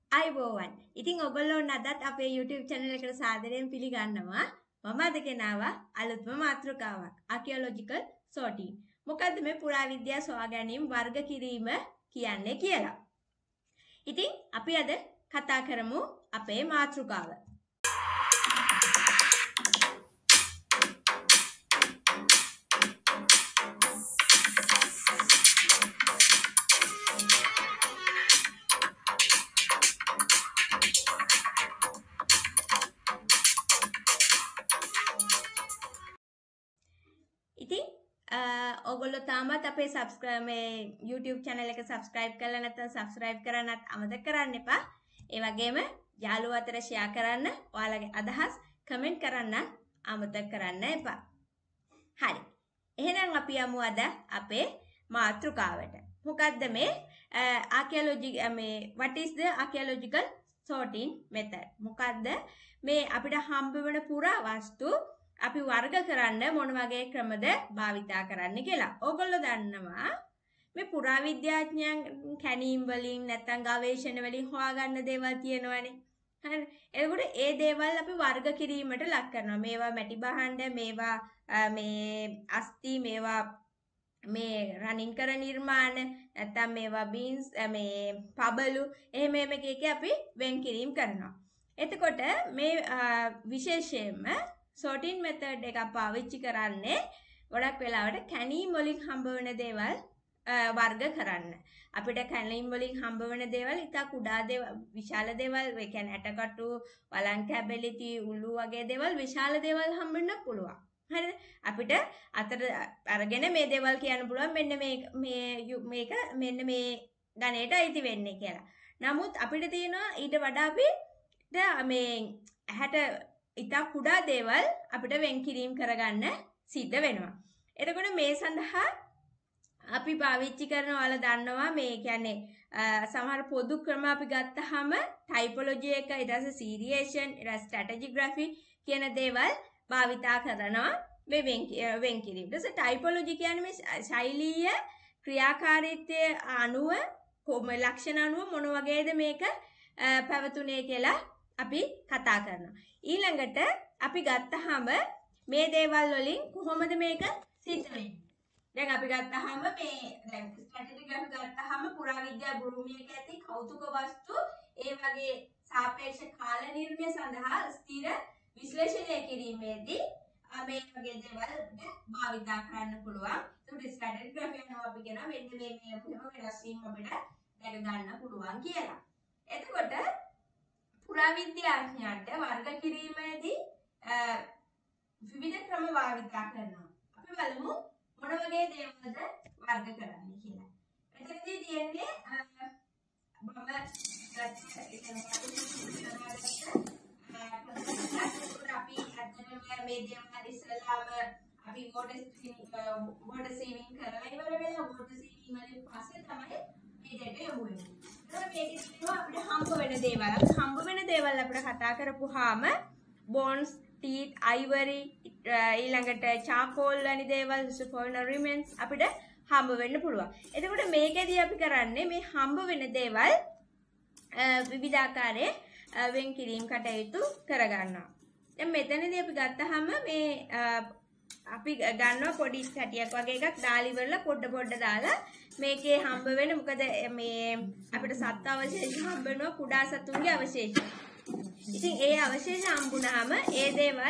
අයිබෝවන්. ඉතින් ඔයගොල්ලෝ නදත් අපේ YouTube channel එකට සාදරයෙන් පිළිගන්නවා. මම අද ගෙනාවා අලුත්ම මාතෘකාවක්. archaeological sorting. මොකද්ද මේ පුරාවිද්‍යා සොයා ගැනීම වර්ග කිරීම කියන්නේ කියලා. ඉතින් අපි අද කතා කරමු අපේ මාතෘකාව. ඉතින් ඔයගොල්ලෝ තාමත් අපේ YouTube channel එක subscribe කරලා නැත්නම් subscribe කරන්නත් අමතක කරන්න එපා. ඒ වගේම යාළුවෝ අතර share කරන්න, ඔයාලගේ අදහස් comment කරන්න අමතක කරන්න එපා. හරි. එහෙනම් අපි යමු අද අපේ මාතෘකාවට. මොකද්ද මේ what is the archaeological sorting method? මොකද්ද මේ අපිට හම්බ වෙන පුරාවස්තු අපි වර්ග කරන්න මොන වගේ ක්‍රමද භාවිතා කරන්න කියලා. ඕගොල්ලෝ දන්නවා මේ පුරාවිද්‍යාඥයන් කැණීම් වලින් නැත්නම් ගවේෂණ වලින් හොයාගන්න දේවල් තියෙනවනේ. හරි. එතකොට ඒ දේවල් අපි වර්ග කිරීමට ලක් කරනවා. මේවා මැටි භාණ්ඩ, මේවා මේ අස්ති, මේවා මේ රනින් කර නිර්මාණ, නැත්නම් මේවා බීන්ස්, මේ පබලු, එහෙම එක අපි වෙන් කිරීම කරනවා. එතකොට මේ විශේෂයෙන්ම sorting method එක පාවිච්චි කරන්නේ ගොඩක් වෙලාවට කැණීම් වලින් හම්බ වෙන දේවල් වර්ග කරන්න. අපිට කැණීම් වලින් හම්බ වෙන දේවල් ඉතා කුඩා දේවල්, විශාල දේවල්, ඒ කියන්නේ ඇටකටු, වලං කැබලිටි, උළු වගේ දේවල්, විශාල දේවල් හම්බෙන්න පුළුවන්. හරිද? අපිට අතට අරගෙන මේ දේවල් කියන්න පුළුවන් මෙන්න මේක මෙන්න මේ ගණයට අයිති වෙන්නේ කියලා. නමුත් අපිට තියෙනවා ඊට වඩා අපිට මේ ඇහැට ඉතා කුඩා දේවල් අපිට වෙන් කිරීම කරගන්න සිද්ධ වෙනවා. එතකොට මේ සඳහා අපි පාවිච්චි කරන ඔයාලා දන්නවා මේ කියන්නේ සමහර පොදු ක්‍රම අපි ගත්තාම typology එක, ඊට පස්සේ seriation, ඊට පස්සේ stratigraphy කියන දේවල් භාවිතා කරනවා මේ වෙන් කිරීම. ඊට පස්සේ typology කියන්නේ මේ ශෛලීය ක්‍රියාකාරීත්වයේ අණුව ලක්ෂණ අණුව මොන වගේද මේක පැවතුනේ කියලා අපි කතා කරනවා. ඊළඟට අපි ගත්තාම මේ දේවල් වලින් කොහොමද මේක සිද්ධ වෙන්නේ? දැන් අපි ගත්තාම මේ දැන් ස්ටැටිස්ටික්ස් ගත්තාම පුරාවිද්‍යා භූමියක ඇති කෞතුක වස්තු ඒ වගේ සාපේක්ෂ කාල නිර්ණය සඳහා ස්ථිර විශ්ලේෂණය කිරීමේදී මේ වගේ දේවල් භාවිතා කරන්න පුළුවන්. ඒකට ස්ටැටිස්ටික්ස් යනවා අපි කියනවා මෙන්න මේ වෙනස් වීම අපිට දැක ගන්න පුළුවන් කියලා. එතකොට පුරාවිද්‍යාඥයන්ට වර්ග කිරීමේදී විවිධ ක්‍රම භාවිතා කරනවා. අපි බලමු මොන වගේ දේවල්ද වර්ග කරන්නේ කියලා. මෙතනදී තියෙන්නේ අපි අදම මේ දේවල් ඉස්සෙල්ලාම අපි වෝටර් සීවිං කරලා ඉවර වෙලා වෝටර් සීවිං වලින් පස්සේ තමයි මේ දෙයට යොමු වෙන්නේ. මේකේ අපිට හම්බ වෙන දේවල් අපිට කතා කරපුවාම bones, teeth, ivory, ඊළඟට charcoal වැනි දේවල්, foreigner remains අපිට හම්බ වෙන්න පුළුවන්. එතකොට මේකෙදී අපි කරන්නේ මේ හම්බ වෙන දේවල් විවිධාකාරයේ වෙන් කිරීම කටයුතු කරගන්නවා. දැන් මෙතනදී අපි ගත්තාම මේ අපි ගන්නවා පොඩි සැටියක් වගේ එකක් දාලි වල පොඩ දාලා මේකේ හම්බ වෙන මොකද මේ අපිට සත්ත්ව අවශේෂ හම්බ වෙනවා කුඩා සතුන්ගේ අවශේෂ. ඉතින් ඒ අවශේෂ හම්බුනහම ඒ දේවල්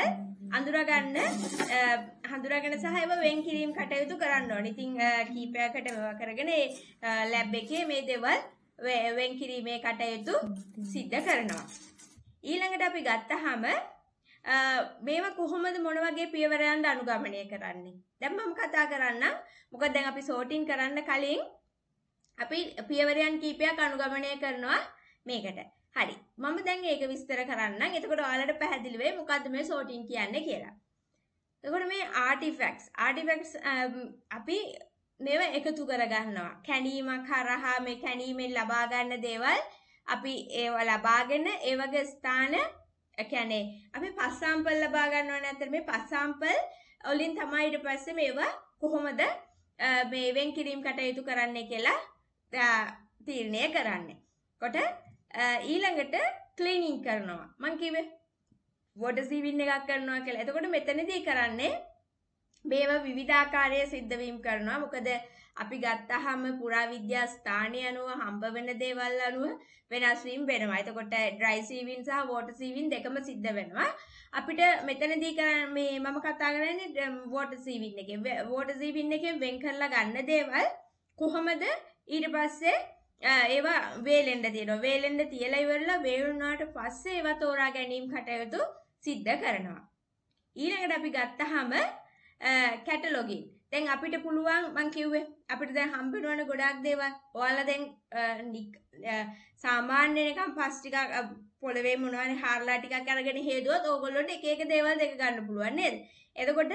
හඳුනාගෙන සහ ඒව වෙන් කිරීම කටයුතු කරන්න ඕනේ. ඉතින් කීපයකට මේවා කරගෙන ලැබ් එකේ මේ දේවල් වෙන් කිරීමේ කටයුතු සිද්ධ කරනවා. ඊළඟට අපි ගත්තාම මේවා කොහොමද මොන වගේ පියවරයන්ද අනුගමනය කරන්නේ? දැන් මම කතා කරන්නම්. මොකද දැන් අපි sorting කරන්න කලින් අපි පියවරයන් කීපයක් අනුගමනය කරනවා මේකට. හරි. මම දැන් ඒක විස්තර කරන්නම්. එතකොට ඔයාලට පැහැදිලි වෙයි මොකද්ද මේ sorting කියන්නේ කියලා. එතකොට මේ artifacts අපි මේවා එකතු කරගන්නවා. කැණීමක් හරහා මේ කැණීමෙන් ලබා ගන්න දේවල් අපි ඒවා ලබාගෙන ඒ වගේ ස්ථාන කියන්නේ අපි පස් සාම්පල් ලබා ගන්නවා නැත්නම් මේ පස් සාම්පල් වලින් තමයි ඊට පස්සේ මේවා කොහොමද මේ වෙන් කිරීම කටයුතු කරන්නේ කියලා තීරණය කරන්නේ. කොට ඊළඟට ක්ලීනින් කරනවා. මං කිව්වේ වෝටර් සීවින් එකක් කරනවා කියලා. එතකොට මෙතනදී කරන්නේ මේවා විවිධාකාරයේ සිද්ධ වීම කරනවා. මොකද අපි ගත්තාම පුරාවිද්‍යා ස්ථානය අනුව හම්බ වෙන දේවල් අනුව වෙනස් වීම වෙනවා. එතකොට ඩ්‍රයි සීවින් සහ වෝටර් සීවින් දෙකම සිද්ධ වෙනවා. අපිට මෙතනදී මේ මම කතා කරන්නේ වෝටර් සීවින් එකේ. වෝටර් සීවින් එකෙන් වෙන් කරලා ගන්න දේවල් කොහොමද ඊට පස්සේ ඒවා වේලෙන්න තියෙනවා. වේලෙන්න තියලා ඉවරලා වේලුණාට පස්සේ ඒවා තෝරා ගැනීම කටයුතු සිද්ධ කරනවා. ඊළඟට අපි ගත්තාම කැටලොගින්. දැන් අපිට පුළුවන් මං කිව්වේ අපිට දැන් හම්බ වෙනවනේ ගොඩාක් දේවල්. ඔයාලා දැන් සාමාන්‍ය නිකන් පස් ටිකක් පොළවේ මොනවානේ හාරලා ටිකක් අරගෙන හේදුවොත් ඕගොල්ලොන්ට එක එක දේවල් දෙක ගන්න පුළුවන් නේද? එතකොට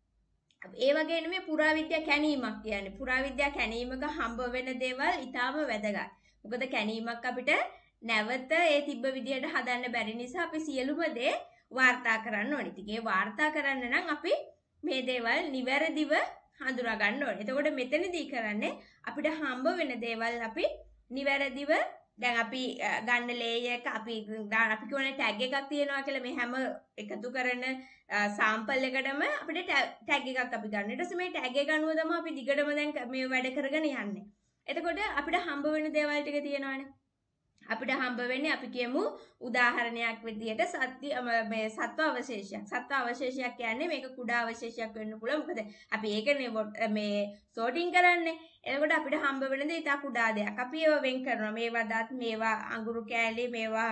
ඒ වගේ නෙමෙයි පුරාවිද්‍යා කැණීමක් කියන්නේ. පුරාවිද්‍යා කැණීමක හම්බ වෙන දේවල් ඊටාම වැදගත්. මොකද කැණීමක් අපිට නැවත ඒ තිබ්බ විදියට හදන්න බැරි නිසා අපි සියලුම දේ වාර්තා කරන්න ඕනේ. ඉතින් ඒ වාර්තා කරන්න නම් අපි මේ දේවල් නිවැරදිව හඳුනා ගන්න ඕනේ. එතකොට මෙතනදී කරන්නේ අපිට හම්බ වෙන දේවල් අපි නිවැරදිව දැන් අපි ගන්න ලේයර් එක අපි කියවනේ ටැග් එකක් තියෙනවා කියලා මේ හැම එකතු කරන සාම්පල් එකටම අපිට ටැග් එකක් අපි ගන්න. ඊට පස්සේ මේ ටැග් එක අනුව තමයි අපි දිගටම දැන් මේ වැඩ කරගෙන යන්නේ. එතකොට අපිට හම්බ වෙන දේවල් ටික තියෙනවානේ. අපිට හම්බ වෙන්නේ අපි කියමු උදාහරණයක් විදියට මේ සත්ව අවශේෂයක්. සත්ව අවශේෂයක් කියන්නේ මේක කුඩා අවශේෂයක් වෙන්න පුළුවන්. මොකද අපි ඒකනේ මේ සෝටින් කරන්නේ. එතකොට අපිට හම්බ වෙන දේ ඉතා කුඩා දෙයක්. අපි ඒව වෙන් කරනවා. මේවා දත්, මේවා අඟුරු කෑලි, මේවා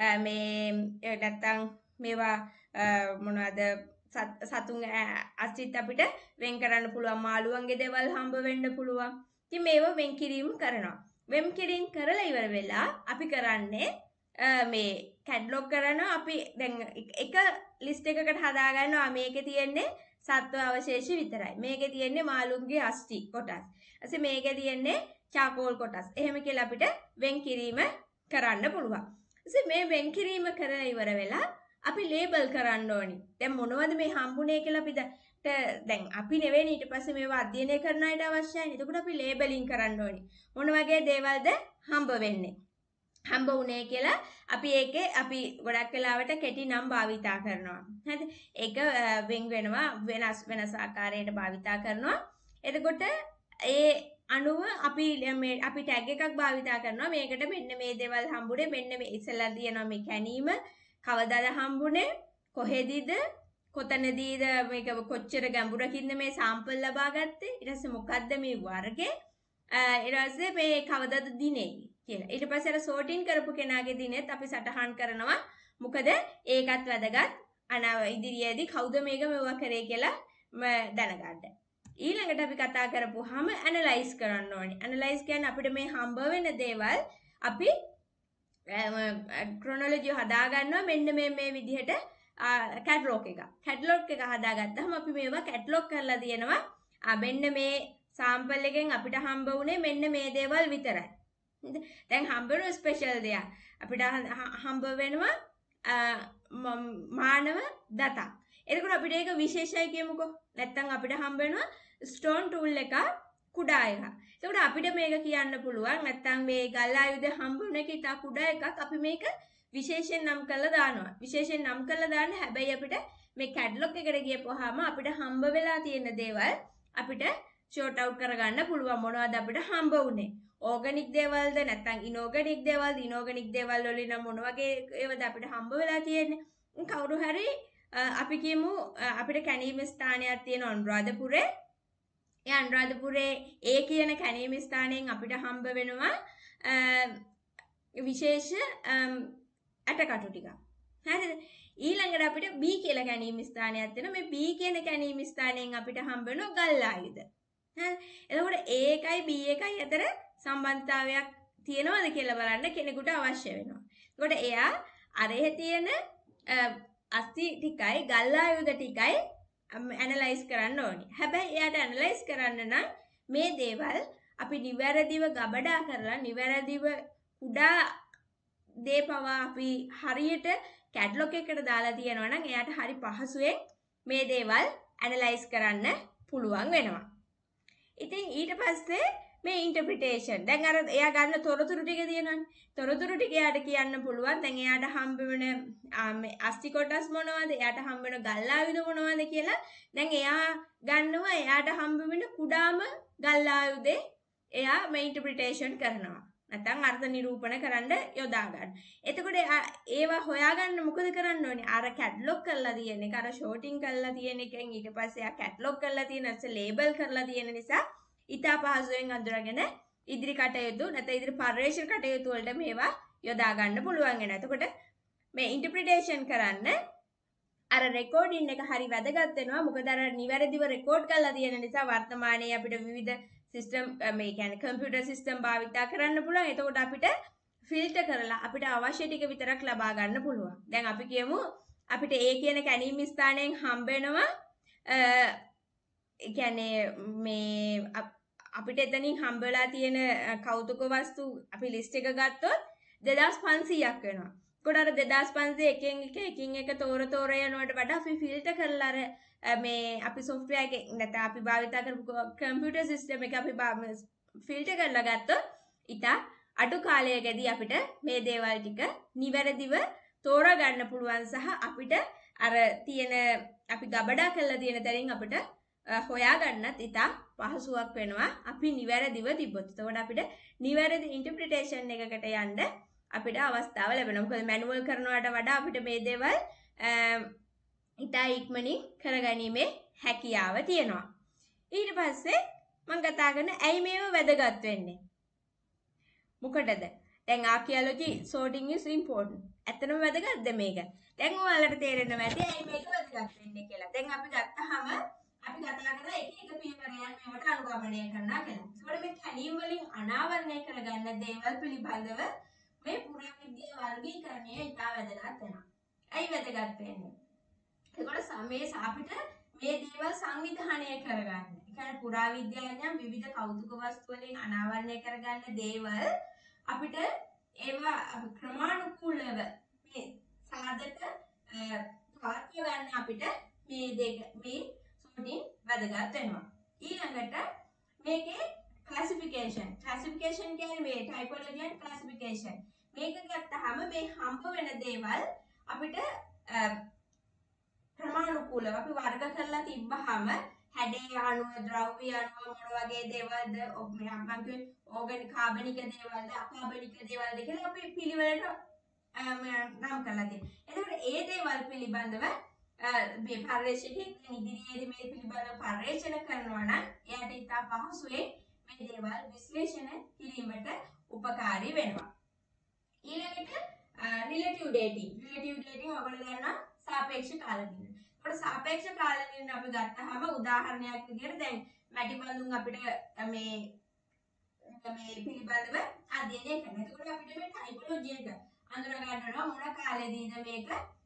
මේ නැත්තම් මේවා මොනවද සතුන් අස්තිත් අපිට වෙන් කරන්න පුළුවන්. මාළුවන්ගේ දේවල් හම්බ වෙන්න පුළුවන්. ඉතින් මේව වෙන් කිරීම කරනවා. වෙන් කිරීම කරලා ඉවර වෙලා අපි කරන්නේ මේ කැටලොග් කරනවා. අපි දැන් එක ලිස්ට් එකකට හදා ගන්නවා. මේකේ තියෙන්නේ සත්ව අවශේෂ විතරයි. මේකේ තියෙන්නේ මාළුන්ගේ අස්ටි කොටස්. ඊට මේකේ තියෙන්නේ චාකෝල් කොටස්. එහෙම කියලා අපිට වෙන් කිරීම කරන්න පුළුවන්. ඊට මේ වෙන් කිරීම කරලා ඉවර වෙලා අපි ලේබල් කරන්න ඕනි. දැන් මොනවද මේ හම්බුනේ කියලා අපි දැන් අපි නෙවෙයි ඊට පස්සේ මේවා අධ්‍යයනය කරන අයට අවශ්‍යයි. එතකොට අපි ලේබලින් කරන්න ඕනි. මොන වගේ දේවල්ද හම්බ වෙන්නේ? හම්බ වුණේ කියලා අපි ඒකේ අපි ගොඩක් වෙලාවට කෙටි නම් භාවිතා කරනවා. හරිද? ඒක වෙන් වෙනවා වෙනස් ආකාරයකට භාවිතා කරනවා. එතකොට ඒ අනුව අපි ටැග් එකක් භාවිතා කරනවා. මේකට මෙන්න මේ දේවල් හම්බුනේ, මෙන්න මේ ඉස්සෙල්ලා තියෙනවා මේ කැණීම, කවදාද හම්බුනේ, කොහෙදීද, කොතනදීද මේක කොච්චර ගැඹුරකින්ද මේ සාම්පල් ලබා ගත්තේ, ඊට පස්සේ මොකද්ද මේ වර්ගය, ඊට පස්සේ මේ කවදාද දිනේ කියලා. ඊට පස්සේ අර සෝටින් කරපු කෙනාගේ දිනෙත් අපි සටහන් කරනවා. මොකද ඒකත් වැදගත්. ඉදිරියේදී කවුද මේක මෙවුවා කරේ කියලා දැනගන්න. ඊළඟට අපි කතා කරපුවාම ඇනලයිස් කරන්න ඕනේ. ඇනලයිස් කියන්නේ අපිට මේ හම්බ වෙන දේවල් අපි ක්‍රොනොලොජි හදා ගන්නවා. මෙන්න මේ විදිහට කැටලොග් එක. කැටලොග් එක හදාගත්තාම අපි මේවා කැටලොග් කරලා තියෙනවා. මෙන්න මේ සාම්පල් එකෙන් අපිට හම්බ වුණේ මෙන්න මේ දේවල් විතරයි. දැන් හම්බ වෙන ස්පෙෂල් දෙයක්. අපිට හම්බ වෙනවා මානව දතක්. එතකොට අපිට ඒක විශේෂයි කියමුකෝ. නැත්තම් අපිට හම්බ වෙනවා ස්ටෝන් ටූල් එක කුඩා එකක්. එතකොට අපිට මේක කියන්න පුළුවන්. නැත්තම් මේ ගල් ආයුධ හම්බ වෙන එක ඉතා කුඩා එකක්. අපි මේක විශේෂයෙන් නම් කරලා දානවා. විශේෂයෙන් නම් කරලා දාන්න හැබැයි අපිට මේ කැටලොග් එකට ගියපුවාම අපිට හම්බ වෙලා තියෙන දේවල් අපිට ෂෝට් අවුට් කරගන්න පුළුවන්. මොනවද අපිට හම්බ වුනේ? ඕගනික් දේවල්ද නැත්නම් ඉනෝගනික් දේවල්ද? ඉනෝගනික් දේවල් වලින් නම් මොන වගේ ඒවද අපිට හම්බ වෙලා තියෙන්නේ? කවුරු හරි අපි කියමු අපිට කැණීම ස්ථානයක් තියෙන අනුරාධපුරේ. ඒ අනුරාධපුරේ ඒ කියන කැණීම ස්ථානයෙන් අපිට හම්බ වෙනවා විශේෂ ඇටකටු ටිකක්. හරිද? ඊළඟට අපිට B කියලා කැණීම ස්ථානයක් තියෙනවා. මේ B කියන කැණීම ස්ථානයෙන් අපිට හම්බ වෙනවා ගල් ආයුධ. හරි? එතකොට A එකයි B එකයි අතර සම්බන්ධතාවයක් තියෙනවද කියලා බලන්න කෙනෙකුට අවශ්‍ය වෙනවා. එතකොට එයා අරෙහි තියෙන අස්ති ටිකයි ගල් ආයුධ ටිකයි ඇනලයිස් කරන්න ඕනේ. හැබැයි එයාට ඇනලයිස් කරන්න නම් මේ දේවල් අපි නිවැරදිව ගබඩා කරලා නිවැරදිව කුඩා දේ පවා අපි හරියට කැටලොග් එකකට දාලා තියෙනවා නම් එයාට හරි පහසුවෙන් මේ දේවල් ඇනලයිස් කරන්න පුළුවන් වෙනවා. ඉතින් ඊට පස්සේ මේ ඉන්ටර්ප්‍රිටේෂන්. දැන් අර එයා ගන්න තොරතුරු ටික තියෙනවානේ. තොරතුරු ටික එයාට කියන්න පුළුවන්. දැන් එයාට හම්බ වෙන මේ අස්ති කොටස් මොනවද? එයාට හම්බ වෙන ගල් ආයුධ මොනවද කියලා. දැන් එයා ගන්නවා එයාට හම්බ වෙන කුඩාම ගල් ආයුධේ එයා මේ ඉන්ටර්ප්‍රිටේෂන් කරනවා. නැත්නම් අර්ථ නිරූපණ කරන්න යොදා ගන්න. එතකොට ඒවා හොයාගන්න මොකද කරන්න ඕනේ? අර කැටලොග් කරලා තියෙන එක, අර ෂෝටින් කරලා තියෙන එකෙන් ඊට පස්සේ ආ කැටලොග් කරලා තියෙන ඇස්ස ලේබල් කරලා තියෙන නිසා ඉතා පහසුවෙන් අඳුරගෙන ඉදිරි කටයුතු නැත්නම් ඉදිරි පර්යේෂණ කටයුතු වලට මේවා යොදා ගන්න පුළුවන් වෙනවා. එතකොට මේ ඉන්ටර්ප්‍රිටේෂන් කරන්න අර රෙකෝඩින් එක හරි වැදගත් වෙනවා. මොකද අර නිවැරදිව රෙකෝඩ් කරලා තියෙන නිසා වර්තමානයේ අපිට විවිධ සිස්ටම් මේ කියන්නේ කම්පියුටර් සිස්ටම් භාවිතා කරන්න පුළුවන්. එතකොට අපිට ෆිල්ටර් කරලා අපිට අවශ්‍ය ටික විතරක් ලබා ගන්න පුළුවන්. දැන් අපි කියමු අපිට A කියන කැණීම් ස්ථානයෙන් හම්බ වෙනවා ඒ කියන්නේ මේ අපිට එතනින් හම්බ වෙලා තියෙන කෞතුක වස්තු අපි ලිස්ට් එක ගත්තොත් 2500ක් වෙනවා. ඒකට අර 2500 එකින් එක තෝර යනවට වඩා අපි ෆිල්ටර් කරලා අර මේ අපි software එකේ නැත්නම් අපි භාවිත කරපු computer system එක අපි ෆිල්ටර් කරලා ගත්තොත් ඊට අඩු කාලයකදී අපිට මේ දේවල් ටික නිවැරදිව තෝරා ගන්න පුළුවන් සහ අපිට අර තියෙන අපි ගබඩා කරලා තියෙන තැනින් අපිට හොයා ගන්නත් ඉතා පහසුවක් වෙනවා අපි නිවැරදිව තිබ්බොත්. එතකොට අපිට නිවැරදි ඉන්ටර්ප්‍රිටේෂන් එකකට යන්න අපිට අවස්ථාව ලැබෙනවා. මොකද මැනුවල් කරනවට වඩා අපිට මේ දේවල් ඉතා ඉක්මනින් කරගැනීමේ හැකියාව තියෙනවා. ඊට පස්සේ මම කතා කරන ඇයි මේව වැදගත් වෙන්නේ? මොකටද? දැන් ආකියොලොජි sorting is important. ඇත්තටම වැදගත්ද මේක? දැන් ඔයාලට තේරෙනවා ඇති ඇයි මේක වැදගත් වෙන්නේ කියලා. දැන් අපි ගත්තාම අපි කතා කරලා එක පියවරයන් මේවට අනුගමනය කරනවා කියලා. ඒකට මේ කැණීම් වලින් අනාවරණය කරගන්න දේවල් පිළිබඳව මේ පුරාවිද්‍යා වර්ගීකරණය ඉතා වැදගත් වෙනවා. ඇයි වැදගත් වෙන්නේ? ඒකට මේ අපිට මේ දේවල් සංවිධානය කරගන්න. ඒ කියන්නේ පුරාවිද්‍යාඥයන් විවිධ කෞතුක වස්තු වලින් අනාවරණය කරගන්න දේවල් අපිට ඒවා ක්‍රමානුකූලව මේ සාධක පාත්‍ය ගන්න අපිට මේ sorting වැදගත් වෙනවා. ඊළඟට මේකේ classification කියන්නේ මේ typology and classification. මේක ගත්තාම මේ හම්බ වෙන දේවල් අපිට ක්‍රමානුකූලව අපි වර්ග කරලා තිබ්බහම හැඩේ අණුව ද්‍රව්‍ය අණුව මොන වගේ දේවල්ද මේ ඕගනික කාබනික දේවල්ද අකාබනික දේවල්ද කියලා අපි පිළිවෙලට නම් කරලා තියෙනවා. එතකොට ඒ දේවල් පිළිබඳව මේ පර්යේෂකෙක් ඉදිරියේදී මේ පිළිබඳව පර්යේෂණ කරනවා නම් එයාට ඉතා පහසුවෙන් මේ දේවල් විශ්ලේෂණය කිරීමට උපකාරී වෙනවා. ඊළඟට relative dating ඔයගොල්ලෝ දන්නා සාපේක්ෂ කාල නිර්ණය. ඒකට සාපේක්ෂ කාල නිර්ණය අපි ගත්තාම උදාහරණයක් විදිහට දැන් මැටි බඳුන් අපිට මේ පිළිබඳව අධ්‍යයනය කරනවා. ඒකට අපිට මේ ටයිපොලොජි එක අඳුර ගන්නවා මොන කාලෙදීද මේක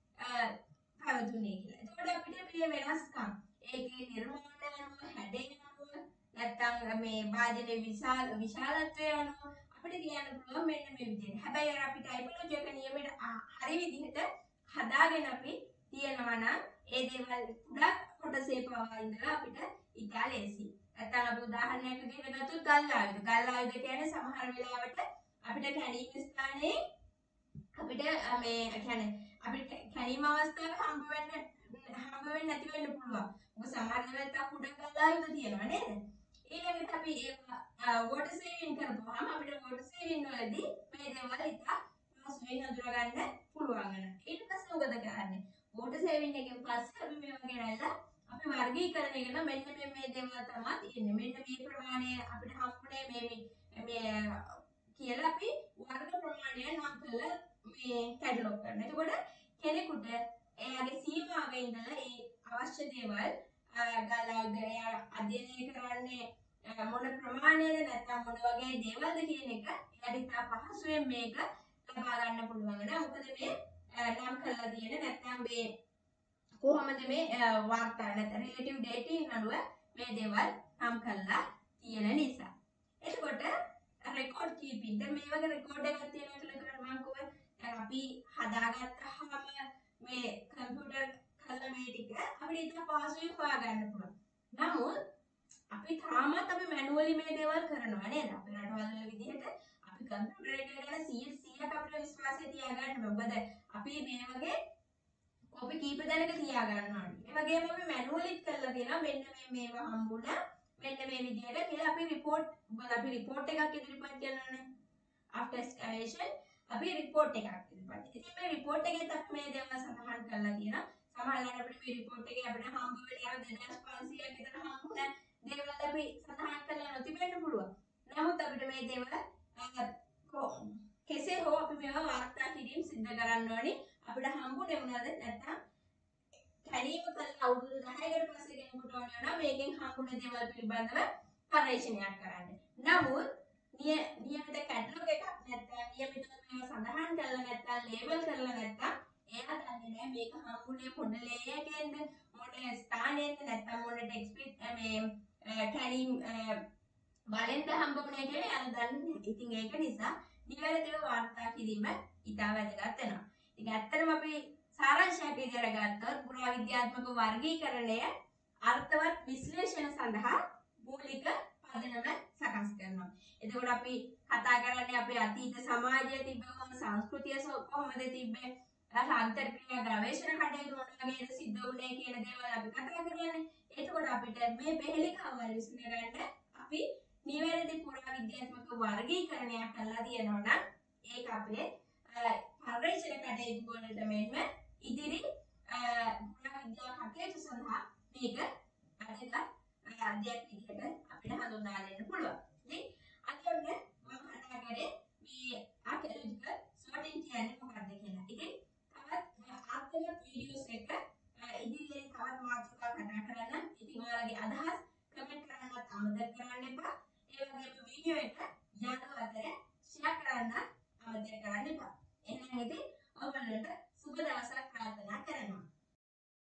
පැවතුනේ කියලා. එතකොට අපිට මේ වෙනස්කම් ඒකේ නිර්මාණය අනුව හැඩේ අනුව නැත්තම් මේ වාදනයේ විශාලත්වය අනුව අපිට කියන්න පුළුවන් මෙන්න මේ විදිහට. හැබැයි අපි ටයිපොලොජි එක නියමයට හරි විදිහට හදාගෙන අපි තියෙනවා නම් ඒ දේවල් කුඩා කොටසේ පවා ඉඳලා අපිට ඉතා ලේසි. නැත්තම් අපි උදාහරණයක් විදිහට ගත්තොත් ගල් ආයුධ. ගල් ආයුධ කියන්නේ සමහර වෙලාවට අපිට කැණීම් ස්ථානයේ අපිට මේ කියන්නේ අපිට කැණීම් අවස්ථාවේ හම්බ වෙන්නේ නැති වෙන්න පුළුවන්. මොකද සමහර වෙලාවට කුඩා ගල් ආයුධ තියෙනවා නේද? ඊළඟට අපි වෝටර් සේවින් කරපුවාම අපිට වෝටර් සේවින් වලදී මේ දේවල් ඉතා පහසුවෙන් අඳුර ගන්න පුළුවන් වෙනවා. ඊට පස්සේ මොකද කරන්නේ? වෝටර් සේවින් එකෙන් පස්සේ අපි මේවා ගෙනල්ලා අපි වර්ගීකරණය කරන මෙන්න මේ දේවල් තමයි තියෙන්නේ. මෙන්න මේ ප්‍රමාණය අපිට හම්බුනේ මේ කියලා අපි වර්ග ප්‍රමාණය නම් කරලා මේ කැටලොග් කරනවා. එතකොට කෙනෙකුට එයාගේ සීමාවේ ඉඳලා ඒ අවශ්‍ය දේවල් ගලවද අධ්‍යයනය කරන්නේ මොන ප්‍රමාණයද නැත්නම් මොන වගේ දේවල්ද කියන එක එයාට ඉතා පහසුවෙන් මේක ලබා ගන්න පුළුවන් වෙනවා. මොකද මේ නම් කරලා තියෙන නැත්නම් මේ කොහොමද මේ වාර්තා නැත්නම් රිලේටිව් ඩේටින් අනුව මේ දේවල් නම් කරලා තියෙන නිසා. එතකොට රෙකෝඩ් කීපින් දැන් මේ වගේ රෙකෝඩ් එකක් තියෙනවා කියලා මම කිව්වා. අපි හදාගත්තාම මේ කම්පියුටර් කළා මේ ටික අපිට ඉතින් පහසුවෙන් හොයා ගන්න පුළුවන්. නමුත් අපිට අපි තාමත් අපි මැනුවලි මේ දේවල් කරනවා නේද? අපේ රටවල් වල විදිහට අපි කම්පියුටර් එක ගැන 100% අපිට විශ්වාසය තියාගන්න ඕනේ. මොකද අපි මේ වගේ කොපි කීප දෙනෙක් තියා ගන්නවා. ඒ වගේම අපි මැනුවලිත් කරලා තියෙනවා මෙන්න මේවා හම්බුණා. මෙන්න මේ විදිහට කියලා අපි රිපෝට් එකක් ඉදිරිපත් කරනවානේ. after excavation අපි රිපෝට් එකක් ඉදිරිපත්. ඉතින් මේ රිපෝට් එකේ අපි මේ දේවල් සඳහන් කරලා තියෙනවා. සමහරවිට අපිට මේ රිපෝට් එකේ අපිට හම්බ වෙන්නේ අර 2500ක් විතර හම්බුණා දේවල් අපි සඳහන් කරලා නොතිබෙන්න පුළුවන්. නමුත් අපිට මේ දේවල් කෙසේ හෝ අපි මේවා වාර්තා කිරීම සිදු කරන්න ඕනේ. අපිට හම්බුනේ මොනවද? නැත්නම් කැලීම කළා අවුරුදු 10කට පස්සේ කෙනෙකුට ඕන වෙනවා මේකෙන් හම්බුන දේවල් පිළිබඳව පරීක්ෂණයක් කරන්න. නමුත් නියමිත කැටලොග් එකක් නැත්නම් නියමිත මේවා සඳහන් කරලා නැත්නම් ලේබල් කරලා නැත්නම් එයා දන්නේ නැහැ මේක හම්බුනේ මොන ලේයකින්ද මොන ස්ථානයෙන්ද නැත්නම් මොන ටෙක්ස්ට් මේ කැලීම් වලෙන්ද හම්බුනේ කියලා එයා දන්නේ නැහැ. ඉතින් ඒක නිසා නිවැරදිව වාර්තා කිරීම ඉතා වැදගත් වෙනවා. ඉතින් ඇත්තටම අපි සාරාංශයක් විදිහට ගත්තොත් පුරාවිද්‍යාත්මක වර්ගීකරණය අර්ථවත් විශ්ලේෂණ සඳහා මූලික පදනම සකස් කරනවා. එතකොට අපි කතා කරන්නේ අපේ අතීත සමාජයේ තිබෙන සංස්කෘතිය කොහොමද තිබ්බේ? අන්තර්ක්‍රියා ගවේෂණ කටයුතු මොන වගේද සිද්ධ වුනේ කියන දේවල් අපි කතා කරන්නේ. එතකොට අපිට මේ බෙහෙලිකාවල් විසඳගන්න අපි නිවැරදි පුරාවිද්‍යාත්මක වර්ගීකරණයක් කරලා තියෙනවා නම් ඒක අපේ පරීක්ෂණ කටයුතු වලට මෙන්ම ඉදිරි පුරාවිද්‍යා කටයුතු සඳහා මේක වැදගත් අධ්‍යයනයක් විදිහට අපිට හඳුන්වා දෙන්න පුළුවන්. ඉතින් අද ඔන්න මම කතා කරේ මේ ආකියොලොජිකල් සෝටින් කියන්නේ මොකක්ද කියලා. ඉතින් තවත් ආත්මක වීඩියෝස් එක ඉදිරියෙන් තවත් මාතෘකා කතා කරන්න. ඉතින් ඔයාලගේ අදහස් කමෙන්ට් කරන්නත් අමතක කරන්න එපා. ඒ වගේම වීඩියෝ එක යාළුවෝ අතර ෂෙයා කරන්න අමතක කරන්න එපා. එහෙනම් ඉතින් ඔයගොල්ලන්ට